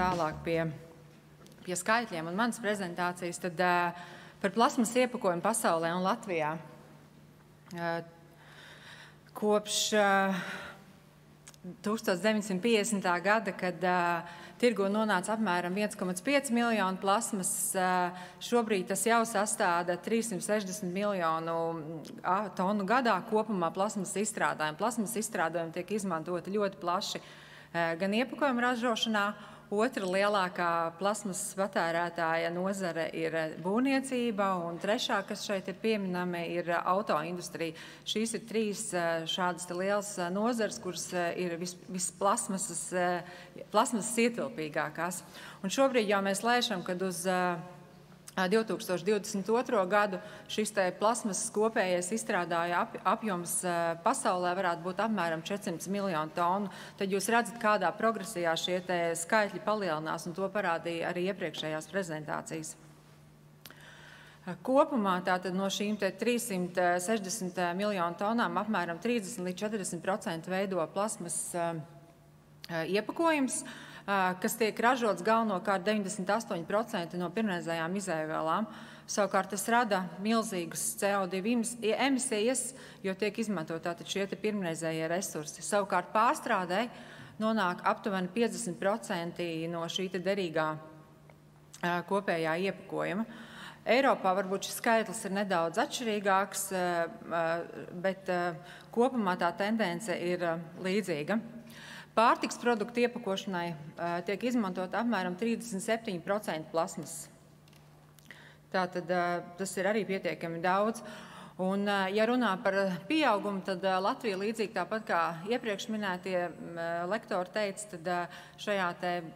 tālāk pie skaitļiem un manas prezentācijas, tad par plasmas iepakojumu pasaulē un Latvijā. Kopš 1950. gada, kad tirgu nonāca apmēram 1,5 miljonu plasmas, šobrīd tas jau sastāda 360 miljonu tonu gadā kopumā plasmas izstrādājumu. Plasmas izstrādājumi tiek izmantoti ļoti plaši gan iepakojuma ražošanā. Otra lielākā plasmas patērētāja nozare ir būvniecība, un trešā, kas šeit ir pieminama, ir autoindustrija. Šīs ir trīs šādas lielas nozares, kuras ir visplasmasas ietilpīgākās. Un šobrīd jau mēs lēšam, kad uz 2022. gadu šis plasmasas kopējais izstrādāja apjoms pasaulē varētu būt apmēram 400 miljonu tonu. Tad jūs redzat, kādā progresijā šie skaitļi palielinās, un to parādīja arī iepriekšējās prezentācijas. Kopumā tātad no šīm 360 miljonu tonām apmēram 30 līdz 40% veido plasmas iepakojums, kas tiek ražots galvenokārt 98% no pirmreizējām izēvielām. Savukārt tas rada milzīgas CO2 emisijas, jo tiek izmantot tātad šie pirmreizējie resursi. Savukārt pārstrādē nonāk aptuveni 50% no šī derīgā kopējā iepakojuma. Eiropā varbūt šis skaitlis ir nedaudz atšķirīgāks, bet kopumā tā tendence ir līdzīga. Pārtiks produktu iepakošanai tiek izmantot apmēram 37% plasmas. Tātad tas ir arī pietiekami daudz. Un, ja runā par pieaugumu, tad Latvija līdzīgi tāpat kā iepriekš minētie lektori teica, tad šajā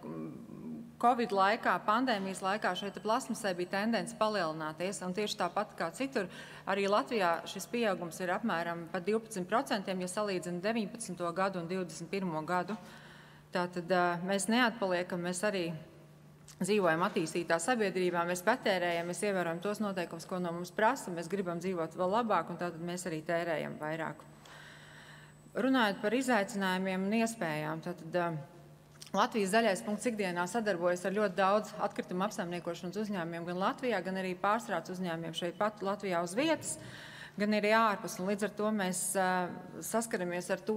Covid laikā, pandēmijas laikā šeit plasmasai bija tendence palielināties, un tieši tāpat kā citur, arī Latvijā šis pieaugums ir apmēram par 12%, ja salīdzina 19. gadu un 21. gadu. Tātad mēs neatpaliekam, mēs arī dzīvojam attīstītā sabiedrībā, mēs patērējam, mēs ievērojam tos noteikumus, ko no mums prasa, mēs gribam dzīvot vēl labāk, un tātad mēs arī tērējam vairāk. Runājot par izaicinājumiem un iespējām, tātad Latvijas zaļais punkts ikdienā sadarbojas ar ļoti daudz atkritumu apsaimniekošanas uzņēmumiem gan Latvijā, gan arī pārstrādes uzņēmumiem šeit pat Latvijā uz vietas, gan arī ārpus. Un līdz ar to mēs saskaramies ar to,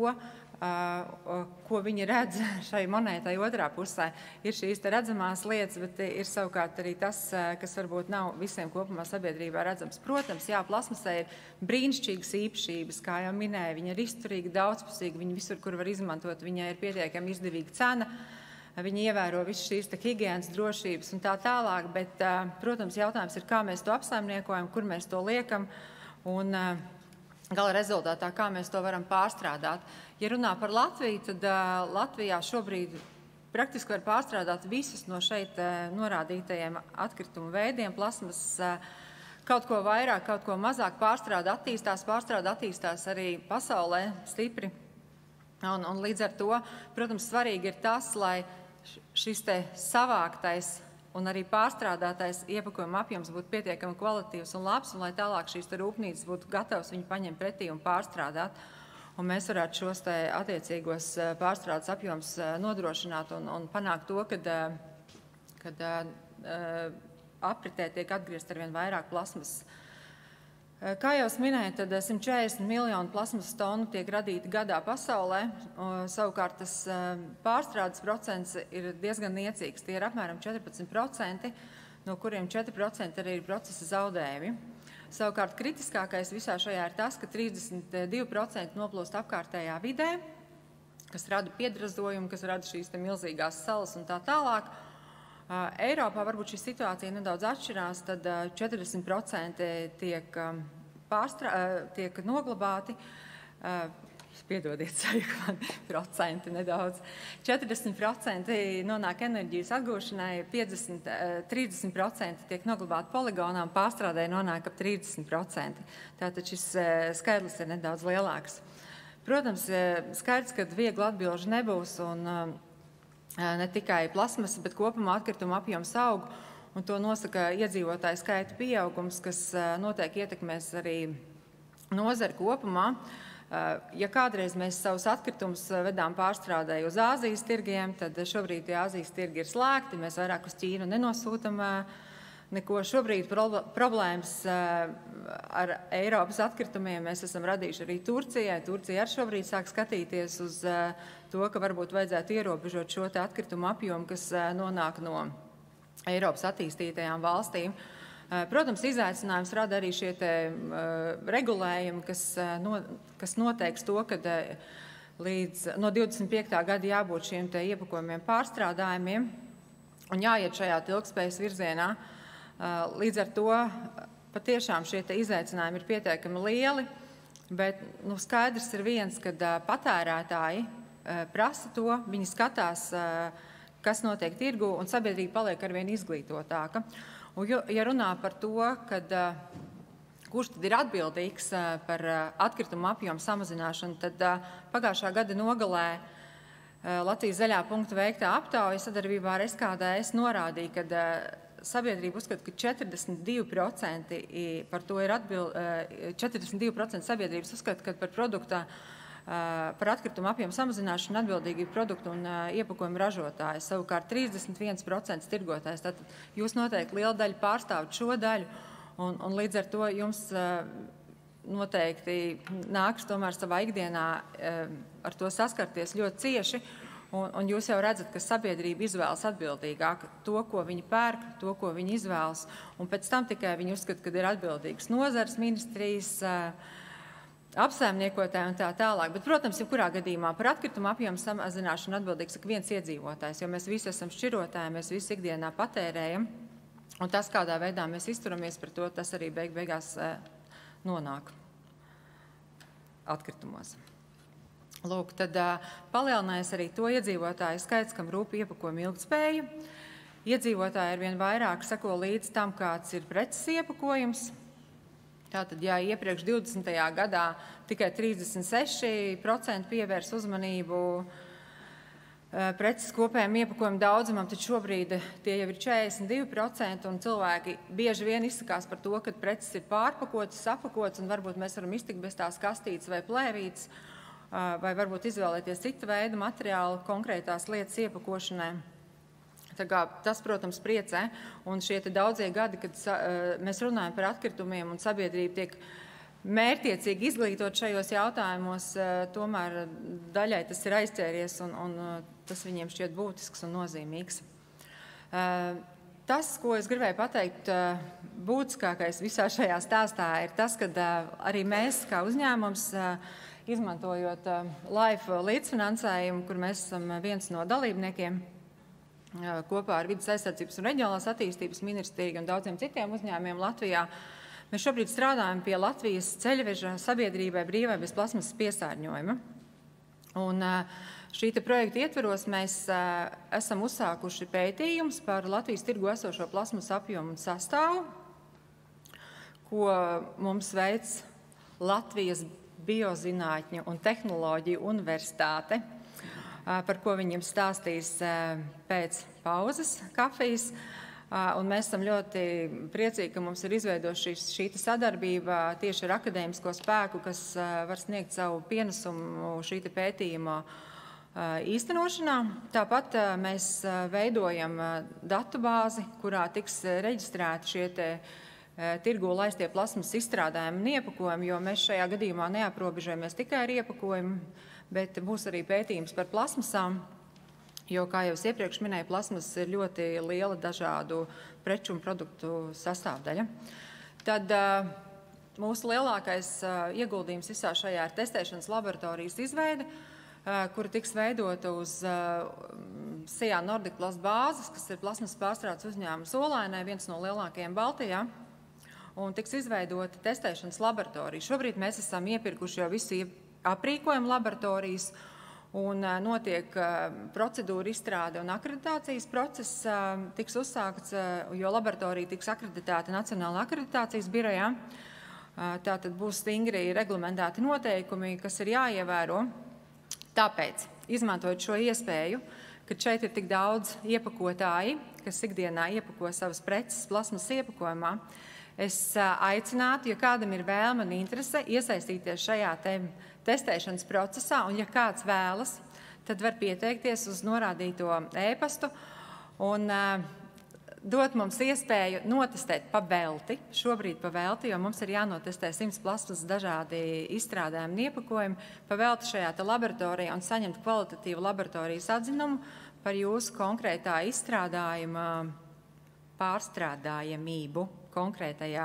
ko viņi redz šai monētai otrā pusē. Ir šīs redzamās lietas, bet ir savukārt arī tas, kas varbūt nav visiem kopumā sabiedrībā redzams. Protams, jā, plasmasai ir brīnišķīgas īpašības, kā jau minēju, viņa ir izturīga, daudzpusīga, viņa visur, kur var izmantot, viņai ir pietiekami izdevīga cena, viņi ievēro visas šīs higienas, drošības un tā tālāk, bet, protams, jautājums ir, kā mēs to apsaimniekojam, kur mēs to liekam un gala rezultātā, kā mēs to varam pārstrādāt. Ja runā par Latviju, tad Latvijā šobrīd praktiski var pārstrādāt visus no šeit norādītajiem atkritumu veidiem. Plasmas kaut ko vairāk, kaut ko mazāk pārstrāda attīstās arī pasaulē stipri. Un līdz ar to, protams, svarīgi ir tas, lai šis savāktais un arī pārstrādātais iepakojuma apjoms būtu pietiekami kvalitatīvs un labs, un lai tālāk šīs rūpnīcas būtu gatavas viņu paņemt pretī un pārstrādāt. Un mēs varētu šos attiecīgos pārstrādes apjoms nodrošināt un panākt to, kad apritē tiek atgriezt arvien vairāk plasmas. Kā jau es minēju, tad 140 miljonu plasmas tonu tiek radīti gadā pasaulē. Savukārt tas pārstrādes procents ir diezgan niecīgs. Tie ir apmēram 14%, no kuriem 4% arī ir procesa zaudējumi. Savukārt kritiskākais visā šajā ir tas, ka 32% noplūst apkārtējā vidē, kas rada piedrazojumu, kas rada šīs milzīgās salas un tā tālāk. Eiropā varbūt šī situācija nedaudz atšķirās, tad 40% tiek noglabāti, piedodiet, sajūta man procenti nedaudz, 40% nonāk enerģijas atgūšanai, 30% tiek noglabāti poligonā un pārstrādē nonāk ap 30%. Tātad šis skaidrs ir nedaudz lielāks. Protams, skaidrs, ka viegli atbilžu nebūs un ne tikai plasmas, bet kopumā atkrituma apjoms aug, un to nosaka iedzīvotāju skaita pieaugums, kas noteikti ietekmēs arī nozari kopumā. Ja kādreiz mēs savus atkritumus vedām pārstrādēju uz Āzijas tirgiem, tad šobrīd tie Āzijas tirgi ir slēgti, mēs vairāk uz Ķīnu nenosūtam neko. Šobrīd problēmas ar Eiropas atkritumiem mēs esam radījuši arī Turcijai. Turcija arī šobrīd sāk skatīties uz to, ka varbūt vajadzētu ierobežot šo atkritumu apjomu, kas nonāk no Eiropas attīstītajām valstīm. Protams, izaicinājums rada arī šie regulējumi, kas noteiks to, ka no 25. gada jābūt šiem iepakojumiem pārstrādājumiem un jāiet šajā ilgtspējas virzienā. Līdz ar to patiešām šie izaicinājumi ir pietiekami lieli, bet skaidrs ir viens, kad patērētāji prasa to, viņi skatās, kas notiek tirgu, un sabiedrība paliek arvien izglītotāka. Un, ja runā par to, kurš tad ir atbildīgs par atkritumu apjomu samazināšanu, tad pagājušā gada nogalē Latvijas zaļā punkta veiktā aptauja sadarbībā ar SKDS norādīja, ka sabiedrība uzskata, ka 42% par to ir 42% sabiedrības uzskata, ka par atkritumu apjomu samazināšanu atbildīgi ir produktu un iepakojumu ražotāji. Savukārt 31% tirgotājs. Tātad jūs noteikti liela daļa pārstāvat šo daļu, un līdz ar to jums noteikti nāks tomēr savā ikdienā ar to saskarties ļoti cieši, un jūs jau redzat, ka sabiedrība izvēlas atbildīgāk to, ko viņi pērk, to, ko viņi izvēlas, un pēc tam tikai viņi uzskata, ka ir atbildīgas nozares ministrijas, apsaimniekotāji un tā tālāk. Bet, protams, jebkurā gadījumā par atkritumu apjomu samazināšanu atbildīgs ik viens iedzīvotājs, jo mēs visi esam šķirotāji, mēs visi ikdienā patērējam, un tas, kādā veidā mēs izturamies par to, tas arī beigās nonāk atkritumos. Lūk, tad palielinājās arī to iedzīvotāju skaits, kam rūp iepakojumu ilgtspēja. Iedzīvotāji arvien vairāk seko līdz tam, kāds ir preces iepakojums. Tātad, ja iepriekš 20. gadā tikai 36% pievērs uzmanību preces kopējiem iepakojumu daudzumam, tad šobrīd tie jau ir 42%, un cilvēki bieži vien izsakās par to, ka preces ir pārpakotas, sapakotas, un varbūt mēs varam iztikt bez tās kastītes vai plēvītes, vai varbūt izvēlēties citu veidu materiālu konkrētās lietas iepakošanai. Tas, protams, priecē, un šie daudzie gadi, kad mēs runājam par atkritumiem un sabiedrība tiek mērķiecīgi izglītot šajos jautājumos, tomēr daļai tas ir aizķēries, un tas viņiem šķiet būtisks un nozīmīgs. Tas, ko es gribēju pateikt, būtiskākais visā šajā stāstā ir tas, ka arī mēs, kā uzņēmums, izmantojot LIFE līdzfinansējumu, kur mēs esam viens no dalībniekiem, kopā ar Vides aizsardzības un reģionālās attīstības ministriju un daudziem citiem uzņēmumiem Latvijā. Mēs šobrīd strādājam pie Latvijas ceļveža sabiedrībai brīvai bez plasmasas piesārņojuma. Un šī projekta ietveros mēs esam uzsākuši pētījumus par Latvijas tirgu esošo plasmasu apjomu un sastāvu, ko mums veic Latvijas Biozinātņu un tehnoloģiju universitāte, par ko viņiem stāstīs pēc pauzes kafijas. Un mēs esam ļoti priecīgi, ka mums ir izveidojusi šī sadarbība tieši ar akadēmisko spēku, kas var sniegt savu pienesumu šī pētījuma īstenošanā. Tāpat mēs veidojam datubāzi, kurā tiks reģistrēti šie tirgū laistie plasmas izstrādājumi un iepakojumi, jo mēs šajā gadījumā neaprobežojamies tikai ar iepakojumu, bet būs arī pētījums par plasmasām, jo, kā jau es iepriekš minēju, plasmas ir ļoti liela dažādu preču un produktu sastāvdaļa. Tad mūsu lielākais ieguldījums visā šajā ir testēšanas laboratorijas izveide, kura tiks veidota uz SIA Nordic Plast bāzes, kas ir plasmas pārstrādes uzņēmums Olainē, viens no lielākajiem Baltijā, un tiks izveidota testēšanas laboratorija. Šobrīd mēs esam iepirkuši jau visu aprīkojumu laboratorijas, un notiek procedūra izstrāde un akreditācijas process tiks uzsākts, jo laboratorija tiks akreditēta Nacionālā akreditācijas birojā. Tātad būs stingri reglamentēti noteikumi, kas ir jāievēro. Tāpēc, izmantojot šo iespēju, kad šeit ir tik daudz iepakotāji, kas ikdienā iepako savas preces plasmas iepakojumā, es aicinātu, ja kādam ir vēlme un interese iesaistīties šajā testēšanas procesā, un ja kāds vēlas, tad var pieteikties uz norādīto e-pastu un dot mums iespēju notestēt pa velti, šobrīd pa velti, jo mums ir jānotestē 100 plasmas dažādi izstrādājumi un iepakojumi pa velti šajā laboratorijā un saņemt kvalitatīvu laboratorijas atzinumu par jūsu konkrētā izstrādājuma pārstrādājamību konkrētajā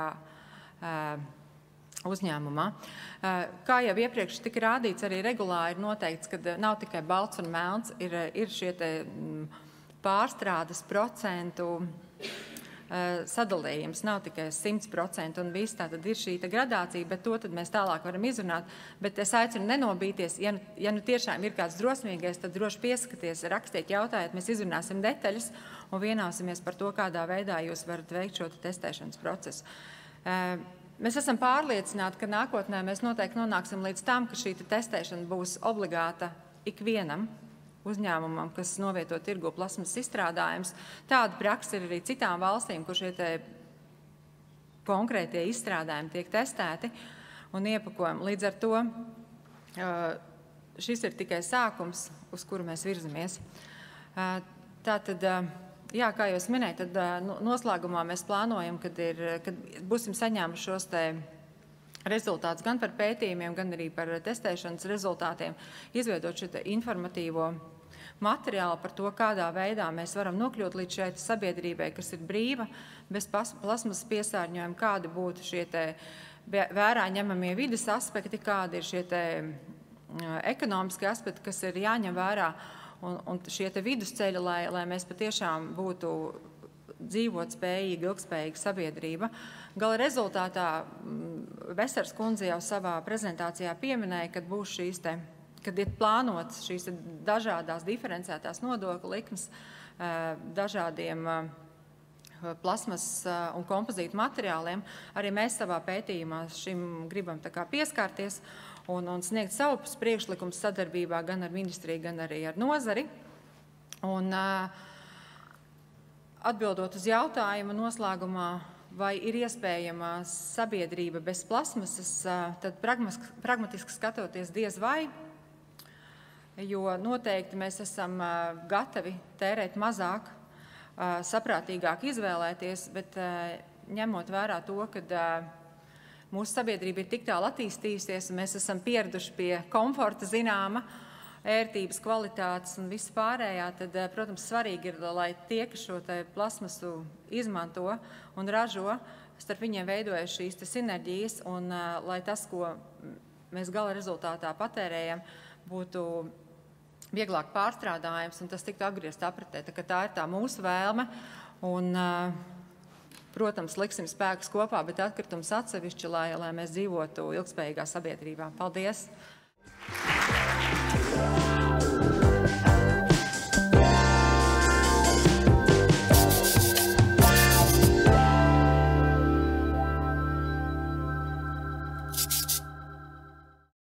uzņēmumā. Kā jau iepriekš tika rādīts, arī regulā ir noteikts, ka nav tikai balts un melns, ir šie pārstrādes procentu sadalījums, nav tikai 100% un viss, tā tad ir šī gradācija, bet to tad mēs tālāk varam izrunāt. Bet es aicinu nenobīties, ja nu tiešām ir kāds drosmīgais, tad droši pieskaties, rakstiet, jautājiet, mēs izrunāsim detaļas un vienāsimies par to, kādā veidā jūs varat veikt šo testēšanas procesu. Mēs esam pārliecināti, ka nākotnē mēs noteikti nonāksim līdz tam, ka šī testēšana būs obligāta ikvienam uzņēmumam, kas novieto tirgu plasmas izstrādājums. Tāda praksa ir arī citām valstīm, kur šie konkrētie izstrādājumi tiek testēti un iepakojumi. Līdz ar to šis ir tikai sākums, uz kuru mēs virzamies. Tātad, jā, kā jūs minējat, tad noslēgumā mēs plānojam, kad būsim saņēmuši šos rezultātus gan par pētījumiem, gan arī par testēšanas rezultātiem, izveidot šo informatīvo materiālu par to, kādā veidā mēs varam nokļūt līdz šai sabiedrībai, kas ir brīva, bez plasmas piesārņojuma, kādi būtu šie vērā ņemamie vides aspekti, kādi ir šie ekonomiskie aspekti, kas ir jāņem vērā, un šie vidusceļi, lai mēs patiešām būtu dzīvot spējīga, ilgspējīga sabiedrība. Gala rezultātā Vesers kundze jau savā prezentācijā pieminēja, kad būs kad ir plānotas šīs dažādās diferencētās nodokļu likmes dažādiem plasmas un kompozītu materiāliem. Arī mēs savā pētījumā šim gribam pieskārties un sniegt savus priekšlikumus sadarbībā gan ar ministriju, gan arī ar nozari. Un atbildot uz jautājumu noslēgumā, vai ir iespējama sabiedrība bez plasmasas, tad pragmatiski skatoties diez vai, jo noteikti mēs esam gatavi tērēt mazāk, saprātīgāk izvēlēties, bet ņemot vērā to, ka mūsu sabiedrība ir tik tālu attīstījusies, un mēs esam pieraduši pie komforta zināma, ērtības, kvalitātes un viss pārējā, tad, protams, svarīgi ir, lai tie, kas šo plasmasu izmanto un ražo, starp viņiem veidojas šīs sinerģijas, un lai tas, ko mēs gala rezultātā patērējam, būtu vieglāk pārstrādājams, un tas tiktu atgriezt apritē. Tā ir tā mūsu vēlme, un, protams, liksim spēkus kopā, bet atkritums atsevišķi, lai mēs dzīvotu ilgspējīgā sabiedrībā. Paldies!